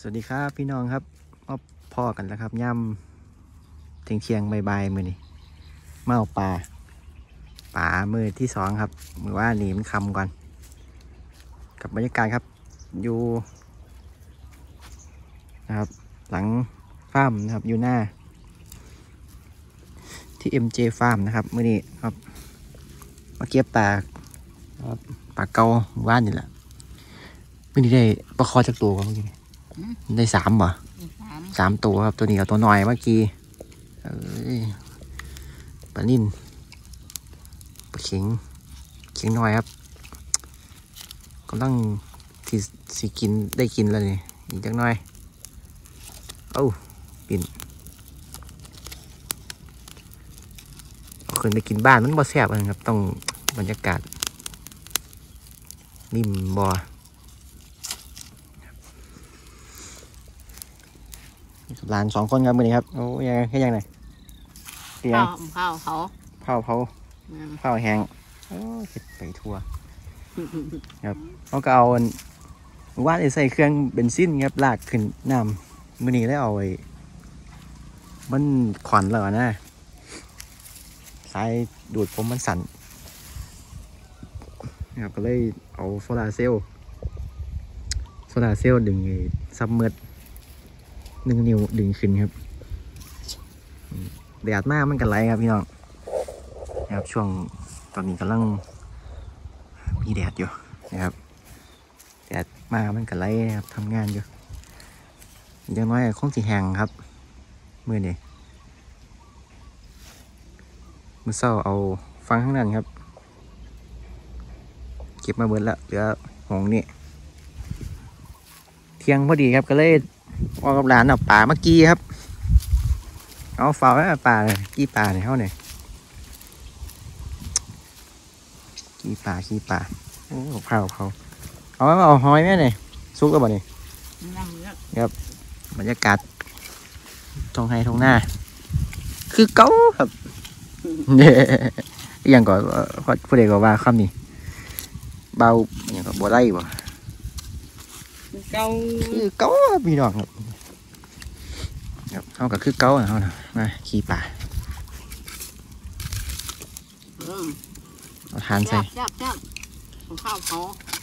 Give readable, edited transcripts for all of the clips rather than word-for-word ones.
สวัสดีครับพี่น้องครับมาพ่อกันแล้วครับย่ำเที่ยงบ่ายๆมือนี่มาเอาป่ามือที่สองครับมือว่าหนีมันคำก่อนกับบรรยากาศครับอยู่นะครับหลังฟาร์มนะครับอยู่หน้าที่ MJ ฟาร์มนะครับมือนี้ครับมาเก็บป่าครับป่าเก่าว่านนี่แหละมือนี้ได้ปลาคอจากตัวครับเมื่อกี้ได้3บ่3ตัวครับตัวนี้กับตัวหน่อยเมื่อกี้ปลานิ่นปลาเข็งน้อยครับกำลังที่สิกินได้กินแล้วนี่อีกจักหน่อยเอ้าปิ่นเอาขึ้นไปกินบ้านมันบ่แซ่บเลยครับต้องบรรยากาศนิ่มบ่หลาน2 คนครับมื้อนี้ครับโอ้ยังแค่ยังไงเตียงเผาเผาแห้งโอ้เฮ็ดไปทั่วครับเขาก็เอาว่านใส่เครื่องเบนซินครับลากขึ้นน้ำมื้อนี้ได้เอาไว้มันขวัญแล้วนะสายดูดผมมันสั่นนะครับก็เลยเอาโซลาร์เซลล์ดึงซับเมอร์1 นิ้วดึงขึ้นครับแดดมากมันกันไรครับพี่น้องนะครับช่วงตอนนี้กำลังมีแดดอยู่นะครับแดดมากมันกันไรครับทำงานอยู่อย่างน้อยคงสิแห้งครับมือนี้มือเศร้าเอาฟังข้างนั้นครับเก็บมาเบิดละเหลือหงนี่เที่ยงพอดีครับก็เลยออกกับหลานเอาป่าเมื่อกี้ครับเอาฝาไว้ป่าเลยกี้ป่าเนี่ยเขาเนี่ยขี้ป่าโอ้เผาเอาหอยแม่เนี่ยซุกแล้วบ่เนี่ยครับบรรยากาศท้องไร่ท้องนาคือเก้าครับเนี่ยอย่างก่อนผู้ใดก็ว่าคำนี้เบาอย่างก็บ่ได้บ่คือเก้าพี่น้องครับเขาก็คือเก้าเขานะมาขี้ป่าเอาทานใส่ข้าวเขา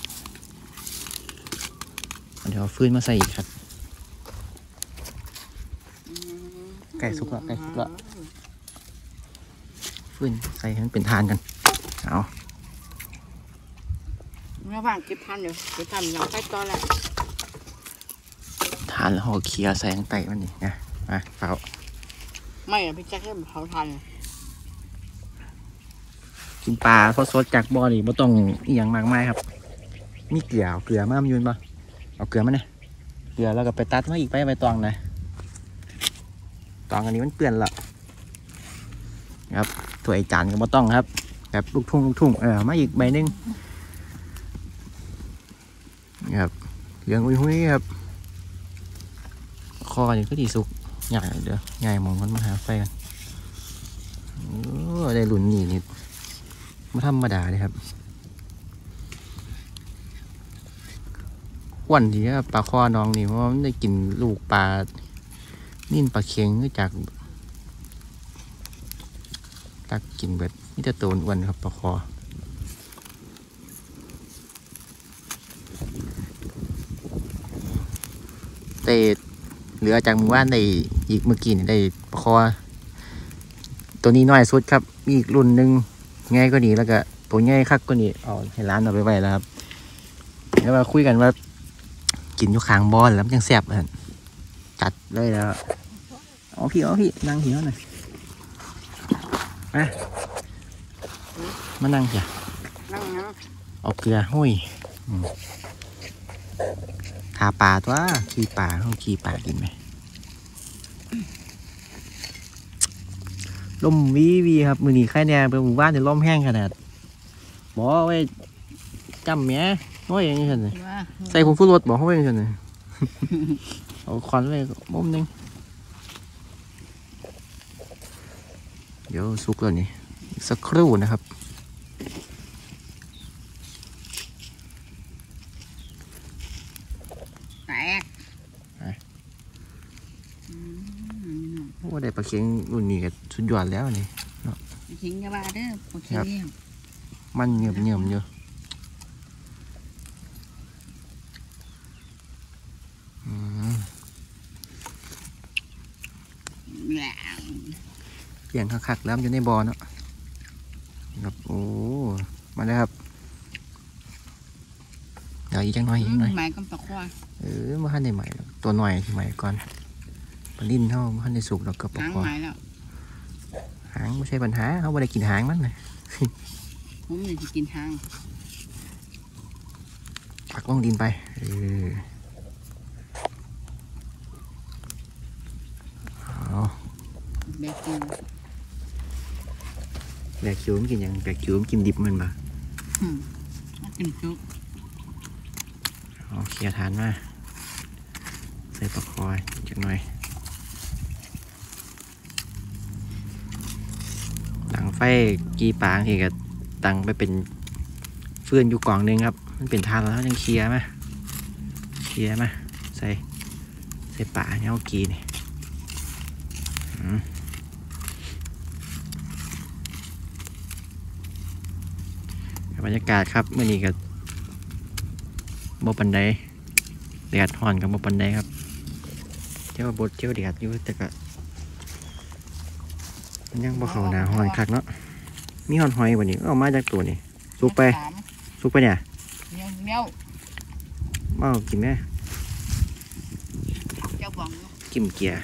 เดี๋ยวเอาฟืนมาใส่อีกครับไก่สุกแล้วฟืนใส่ให้มันเป็นทานกันเอาระหว่างเก็บทันอยู่เก็บทันยังใกล้ตอนแหละทานแล้วห่อเคียใส่ข้างใต้มันนี่นะมาเผาไม่พี่แจ็คให้เผาทันกินปลาเพราะสดจากบ่อนี่ไม่ต้องอีหยังมากมายครับมีเกลือมายืนป่ะเอาเกลือมาเนี่ยเกลือแล้วก็ไปตัดมาอีกไปตองนะตองอันนี้มันเปื้อนละครับถ้วยจานก็ไม่ต้องครับแบบลูกทุ่งมาอีกใบนึงครับเหลืองหุ้ยครับคอนี่ก็ดีสุกใหญ่เด้อใหญ่มองมันมาหาไฟกันได้หลุนนี่ไม่ธรรมดาเลยครับวันที่ปลาคอน้องนี่เพราะมันได้กินลูกปลานิ่นปลาเค็งจากตักกินเบ็ดนี่จะโตนอ้วนครับปลาคอแต่เหลือจากหมู่บ้านได้อีกเมื่อกี้ได้ปลาคอตัวนี้น้อยสุดครับมีอีกรุ่นหนึ่งง่ายก็ดีแล้วก็ตัวง่ายคักก็นี่เอาให้ร้านเอาไปไว้แล้วครับแล้วมาคุยกันว่ากินอยู่ข้างบอลแล้วมันยังแซ่บเลยจัดเลยแล้วเอาพี่นั่งหิวหน่อยมานั่งจ้ะเอาเกลือห้อยทาปลาตัวขี้ปลาเขาขี้ปลากินไหมลมวีครับมือหนีไข่แดงไปหมู่บ้านจะลมแห้งขนาดบอกไว้จำแม่น้อยอย่างนี้เลยใส่ผงฟูรสบอกเขาไว้อย่างนี้เลยเอาควันไว้มุมนึงเดี๋ยวสุกแล้วนี่สักครู่นะครับแตกได้ปลาเค็งรุ่นนี้ก็สุดยอดแล้วนี่ทิ้งกันมาเด้อโอเคมันเงียบอยู่แหละเสียงคักๆแล้วอยู่ในบ่อเนาะครับโอ้มาแล้วครับเดี๋ยวอีกจังหน่อยไม้ก็ตะควายมาขั้นในใหม่ตัวหน่อยที่ใหม่ก่อนปลาลิ้นเท่ามาขั้นในสุกแล้วก็ปลาหางคอไม้แล้วหางไม่ใช่ปัญหาเขาไม่ได้กินหางมันเลยผมอยากจะกินหางปักลงดินไปเอาเบกิวแบกคิวมันกินยังแบกคิวมันกินดิบมันปะกินจุ๊เอาเคลียร์ฐานมาใส่ปลาคอยจักหน่อยตั้งไฟกีปางที่ก็ตั้งไปเป็นเฟื่อนอยู่กล่องหนึงครับมันเป็นทานแล้วยังเคลียร์มาใส่ป่าเนี่ยเอากีนี่บรรยากาศครับเมื่อนี้ก็บ่ปันไดแดดห่อนกับบ่ปันไดครับเที่ยวบดเที่ยวแดดอยู่แต่ก็มันยังบ่เข้าหน้าห่อนคักเนาะมีห่อนหอยวันนี้เอามาจากตัวนี่สุกไปเนี่ยเนี้ยวเอากินไหมเจ้าบองกิมเกียร์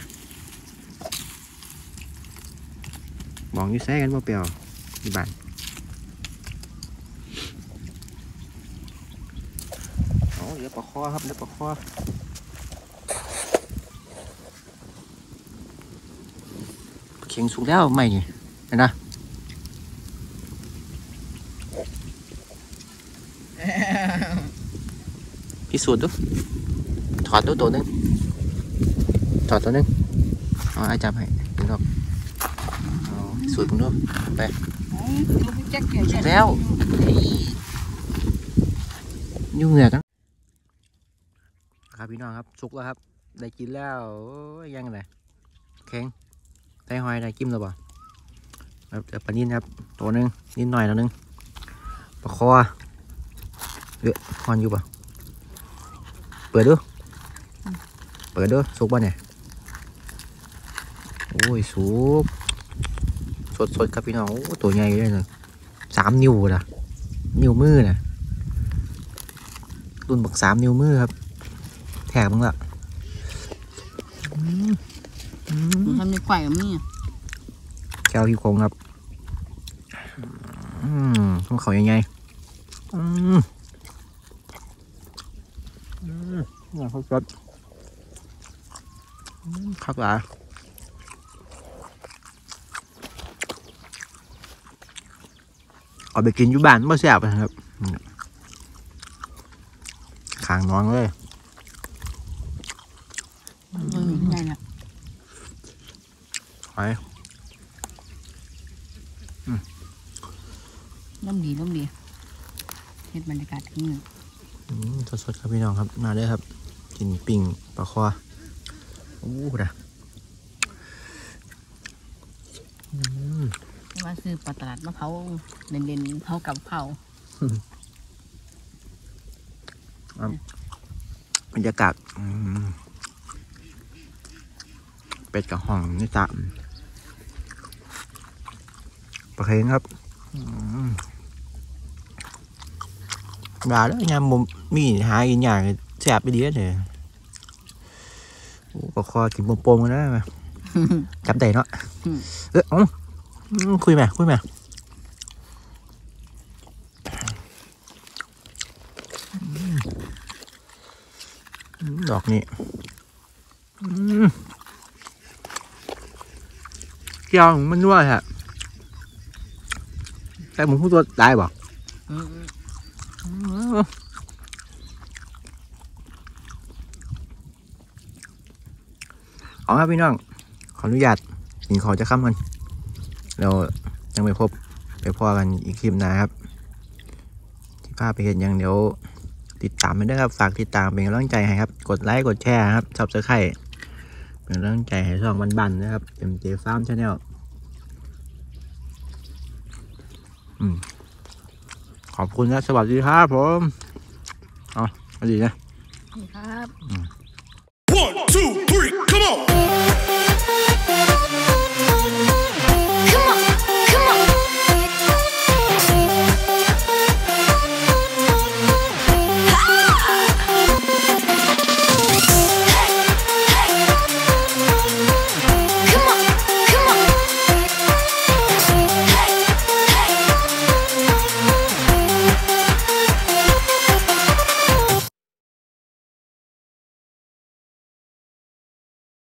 มองอยู่แซ่กันบ่เปล่าที่บ้านเหลือปลาคอครับเหลือปลาคอเข่งสุกแล้วไม่นี่เห็นนะพิสูจน์ดูถอดตัวนึงเอาไอ้จับให้ดึงออกเอาพิสูจน์ผมดูไปสุกแล้วยุ่งเหงื่อกันครับพี่น้องครับสุกแล้วครับได้กินแล้วยังไงแข็งไส้หอยได้กินแล้วป่ะแบบปลานิ่นครับตัวนึงนิดหน่อยแล้วนึงปลาคอคอนอยู่ป่ะเปิดดูสุกป่ะเนี่ยโอ้ยสุกสดครับพี่น้องตัวใหญ่เลยนะ3 นิ้วนะนิ้วมือนะรุ่นบัก3 นิ้วมือครับแถกมึงละทำในไข่กับมี่แก้วพี่โคงครับต้องเขายังไงเขาสดครับหลาเอาไปกินอยู่บ้านไม่แซ่บนะครับขางน้องเลยได้ละไปน้ำดีเฮ็ดบรรยากาศที่นี่สดๆครับพี่น้องครับมาเลยครับกินปิ่งปลาคอโอ้โหนะว่าซื้อปลาตลาดมะเผาเด่นๆเผากับเผาบรรยากาศเป็ดกับห่องนี่ตะปลาเค็งครับด่าแล้วยามมุมมีหากินอย่างแซ่บไปดีเลยปลาคอกินปมๆกันนะจำใจเนาะคุยไหมดอกนี้เกี่ยวมันนัวฮะแต่ผมพูดตัวได้บ่เอาครับพี่น้องขออนุญาตกินขอจะค้ำกันเรายังไม่พบไปพอกันอีกคลิปหน้าครับที่พาไปเห็นอย่างเดี๋ยวติดตามไปด้วยครับฝากติดตามเป็นกำลังใจให้ครับกดไลค์กดแชร์ครับซับสไครบ์เป็นเรื่องใจให้ช่องบันๆนะครับMJ Farm Channel ขอบคุณและสวัสดีครับผมเอาสวัสดีนะครับ